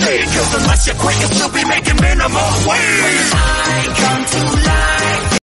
Because unless you quit, you'll still be making minimum wage.